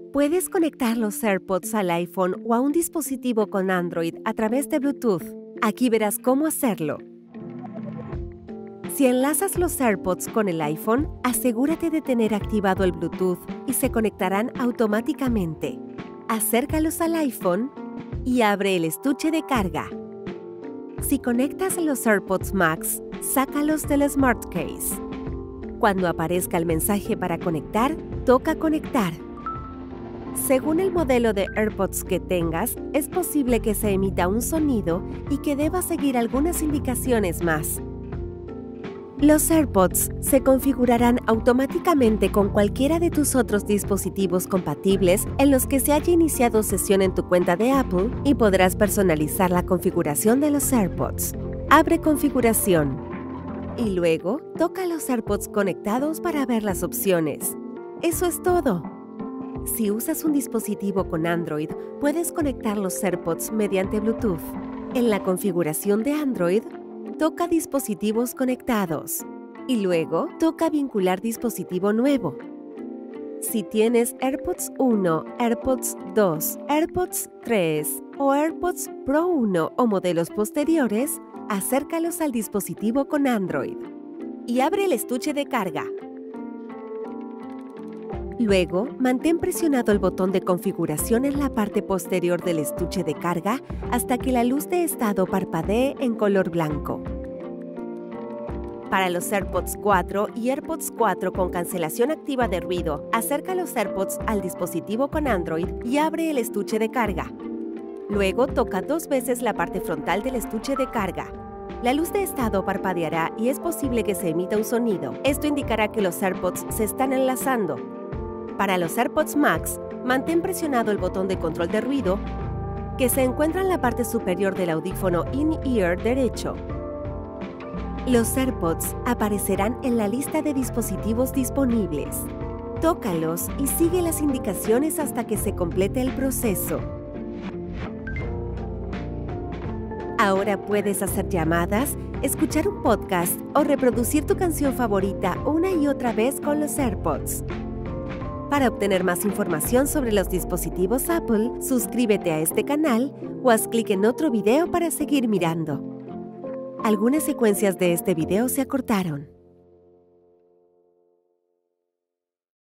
Puedes conectar los AirPods al iPhone o a un dispositivo con Android a través de Bluetooth. Aquí verás cómo hacerlo. Si enlazas los AirPods con el iPhone, asegúrate de tener activado el Bluetooth y se conectarán automáticamente. Acércalos al iPhone y abre el estuche de carga. Si conectas los AirPods Max, sácalos del Smart Case. Cuando aparezca el mensaje para conectar, toca Conectar. Según el modelo de AirPods que tengas, es posible que se emita un sonido y que debas seguir algunas indicaciones más. Los AirPods se configurarán automáticamente con cualquiera de tus otros dispositivos compatibles en los que se haya iniciado sesión en tu cuenta de Apple y podrás personalizar la configuración de los AirPods. Abre Configuración y luego toca los AirPods conectados para ver las opciones. Eso es todo. Si usas un dispositivo con Android, puedes conectar los AirPods mediante Bluetooth. En la configuración de Android, toca Dispositivos conectados y luego toca Vincular dispositivo nuevo. Si tienes AirPods 1, AirPods 2, AirPods 3 o AirPods Pro 1 o modelos posteriores, acércalos al dispositivo con Android y abre el estuche de carga. Luego, mantén presionado el botón de configuración en la parte posterior del estuche de carga hasta que la luz de estado parpadee en color blanco. Para los AirPods 4 y AirPods 4 con cancelación activa de ruido, acerca los AirPods al dispositivo con Android y abre el estuche de carga. Luego, toca 2 veces la parte frontal del estuche de carga. La luz de estado parpadeará y es posible que se emita un sonido. Esto indicará que los AirPods se están enlazando. Para los AirPods Max, mantén presionado el botón de control de ruido que se encuentra en la parte superior del audífono in-ear derecho. Los AirPods aparecerán en la lista de dispositivos disponibles. Tócalos y sigue las indicaciones hasta que se complete el proceso. Ahora puedes hacer llamadas, escuchar un podcast o reproducir tu canción favorita una y otra vez con los AirPods. Para obtener más información sobre los dispositivos Apple, suscríbete a este canal o haz clic en otro video para seguir mirando. Algunas secuencias de este video se acortaron.